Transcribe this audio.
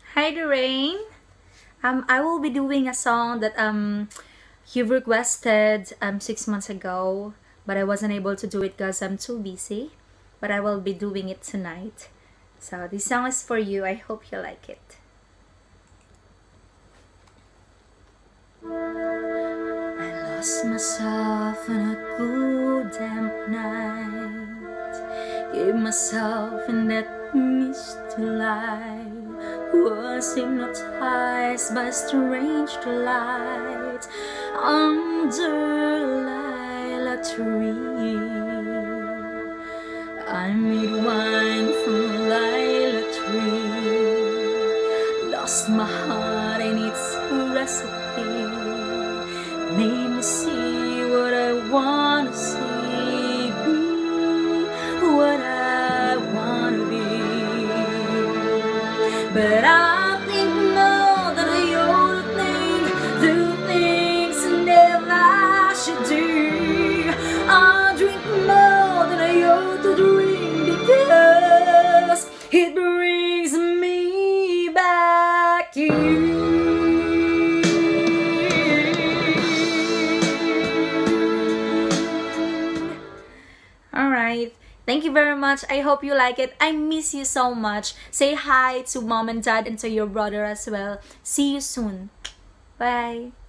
Hi Durhaine. I will be doing a song that you requested 6 months ago, but I wasn't able to do it because I'm too busy. But I will be doing it tonight. So this song is for you. I hope you like it. I lost myself in a cool damp night. Gave myself in that misty light. Was hypnotized by strange delight under lilac tree. I made wine from lilac tree, lost my heart in its recipe, made me see what I wanna see, be what I wanna be. But I think more than I ought to think, do things I never should do. I drink more than I ought to drink because it brings me back to you. Alright. Thank you very much. I hope you like it. I miss you so much. Say hi to mom and dad and to your brother as well. See you soon. Bye.